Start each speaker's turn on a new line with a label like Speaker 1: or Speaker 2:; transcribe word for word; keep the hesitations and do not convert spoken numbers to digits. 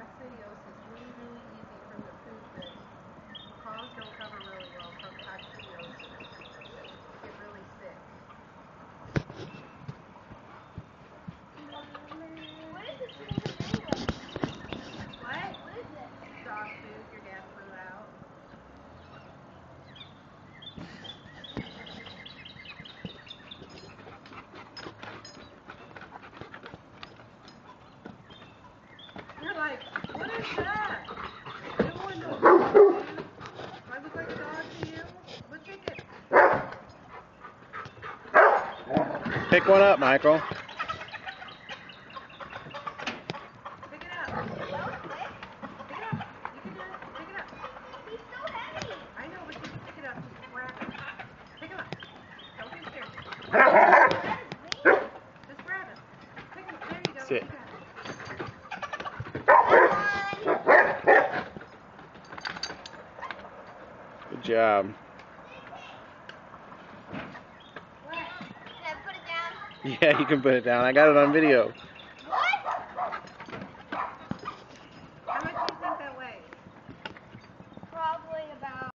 Speaker 1: coccidiosis really, really easy from the food that macaws don't cover really well from coccidiosis. They get really sick.
Speaker 2: What is this thing anyway?
Speaker 1: What?
Speaker 2: What is this?
Speaker 1: Dog food your dad flew out. You're like, what is that? I don't want no dog food. Do I look like a dog to you? Let's take it.
Speaker 3: Pick one up, Michael.
Speaker 1: Pick it up. Pick it up. You can do it. Pick it up.
Speaker 2: He's so heavy.
Speaker 1: I know, but you can pick it up. Just grab it. Pick him up. Don't be scared. Just grab it. Pick him up. There you go.
Speaker 3: Sit.
Speaker 1: You got it.
Speaker 3: Good job.
Speaker 2: What? Can I put it down?
Speaker 3: Yeah, you can put it down. I got it on video.